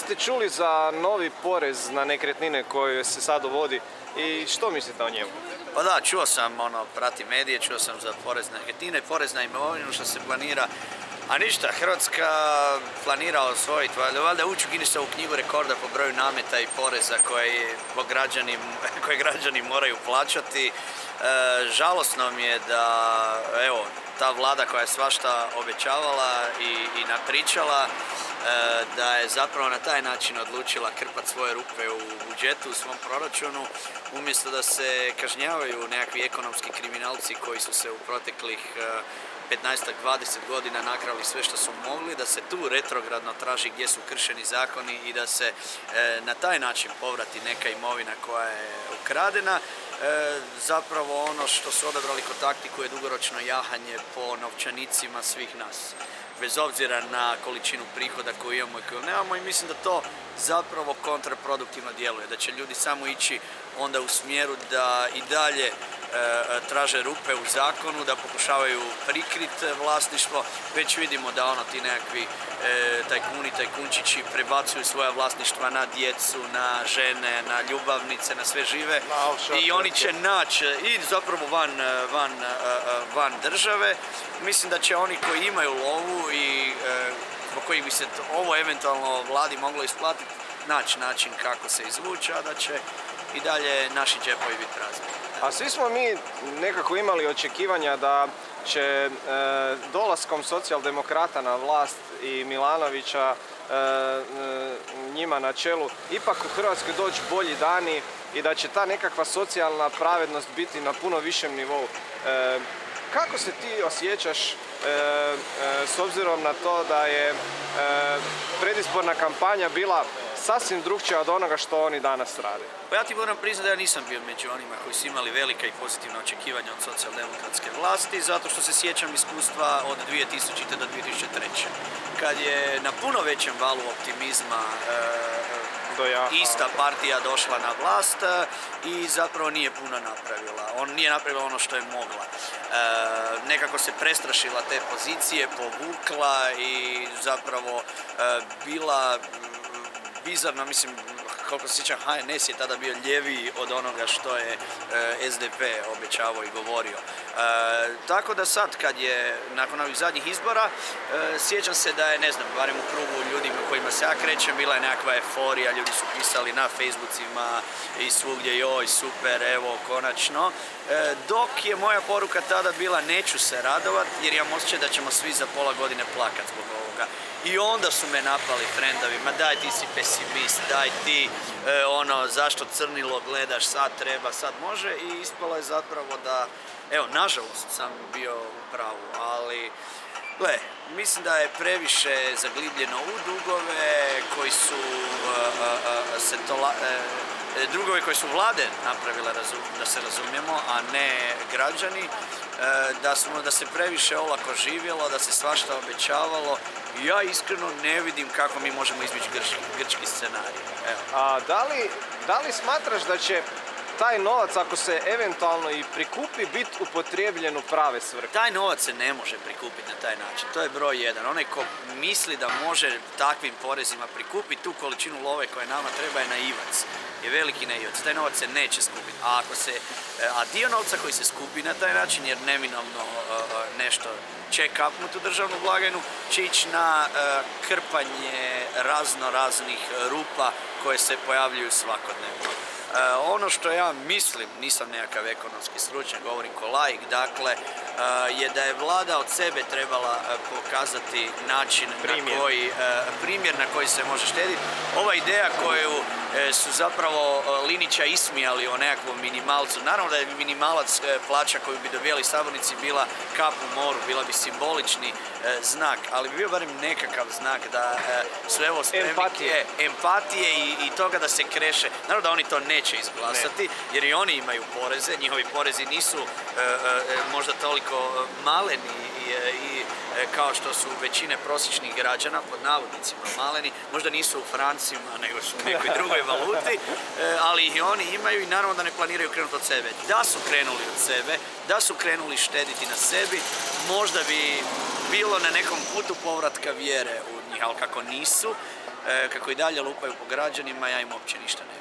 ste čuli za novi porez na nekretnine koji se sad uvodi i što mislite o njemu? Pa da, čuo sam, pratim medije, čuo sam za porez na nekretnine, porez na imovinu što se planira. A ništa, Hrvatska planira osvojiti, valjda ući u Guinnessovu knjigu rekorda po broju nameta i poreza koje građani moraju plaćati. Žalosno mi je da, evo, ta vlada koja je svašta obećavala i napričala, da je zapravo na taj način odlučila krpati svoje rupe u budžetu, u svom proračunu, umjesto da se kažnjavaju nekakvi ekonomski kriminalci koji su se u proteklih 15-20 godina nakrali sve što su mogli, da se tu retrogradno traži gdje su kršeni zakoni i da se na taj način povrati neka imovina koja je ukradena. Zapravo ono što su odabrali kao taktiku je dugoročno jahanje po novčanicima svih nas, bez obzira na količinu prihoda koju imamo i koju nemamo, i mislim da to zapravo kontraproduktivno djeluje, da će ljudi samo ići onda u smjeru da i dalje traže rupe u zakonu, da pokušavaju prikriti vlasništvo. Već vidimo da ti nekakvi tajkuni, tajkunčići prebacuju svoja vlasništva na djecu, na žene, na ljubavnice, na sve žive i oni će naći i zapravo van države. Mislim da će oni koji imaju lovu i zbog kojih bi se ovo eventualno vladi moglo isplatiti, naći način kako se izvući, a da će i dalje naši džepovi biti prazni. A svi smo mi nekako imali očekivanja da će dolaskom socijaldemokrata na vlast i Milanovića njima na čelu ipak u Hrvatskoj doći bolji dani i da će ta nekakva socijalna pravednost biti na puno višem nivou. Kako se ti osjećaš s obzirom na to da je predizborna kampanja bila sasvim drukčija od onoga što oni danas rade? Pa ja ti moram priznati da ja nisam bio među onima koji su imali velika i pozitivna očekivanja od socijaldemokratske vlasti, zato što se sjećam iskustva od 2000. do 2003. kad je na puno većem valu optimizma ista partija došla na vlast i zapravo nije puno napravila. On nije napravila ono što je mogla. Nekako se prestrašila te pozicije, povukla i zapravo bila bizarno, mislim, koliko se sjećam, HNS je tada bio ljeviji od onoga što je SDP obećavao i govorio. Tako da sad, kad je nakon ovih zadnjih izbora, sjećam se da je, ne znam, barem u krugu ljudi u kojima se ja krećem, bila je nekakva euforija, ljudi su pisali na Facebookima i svugdje, joj, super, evo, konačno. Dok je moja poruka tada bila, neću se radovati, jer imam osjećaj da ćemo svi za pola godine plakati zbog ovoga. I onda su me napali frendovi, ma daj ti si pesimist, daj ti zašto crnilo gledaš, sad treba, sad može, i ispalo je zapravo da, evo, nažalost sam bio u pravu, ali mislim da je previše zaglibljeno u dugove koji su drugove koje su vlade napravile, da se razumijemo, a ne građani, da se previše olako živjelo, da se svašta obećavalo. Ja iskreno ne vidim kako mi možemo izbjeći grčki scenarij. Evo. A da li smatraš da će taj novac, ako se eventualno i prikupi, biti upotrijebljen u prave svrhe? Taj novac se ne može prikupiti na taj način. To je broj jedan. Onaj ko misli da može takvim porezima prikupiti tu količinu love koja nama treba je naivac. Je veliki naivac. Taj novac se neće skupiti. A dio novca koji se skupi na taj način, jer neminovno nešto će kapnuti u državnu blagajnu, će ići na krpanje raznih rupa koje se pojavljuju svakodnevno. Ono što ja mislim, nisam nekakav ekonomski stručnjak, govorim ko laik, dakle, je da je vlada od sebe trebala pokazati način primjer na koji se može štediti. Ova ideja koju su zapravo Linića ismijali o nekakvom minimalcu, naravno da je minimalac plaća koju bi dobijali sabornici bila kap u moru, bila bi simbolični znak, ali bi bio barem nekakav znak da su evo empatije i toga da se kreše. Naravno da oni to neće izglasati, jer i oni imaju poreze, njihovi porezi nisu možda toliko maleni i kao što su većine prosječnih građana, pod navodnicima maleni, možda nisu u francima, nego su u nekoj drugoj valuti, ali i oni imaju i naravno da ne planiraju krenuti od sebe. Da su krenuli od sebe, da su krenuli štediti na sebi, možda bi bilo na nekom putu povratka vjere u njih, ali kako nisu, kako i dalje lupaju po građanima, ja im uopće ništa ne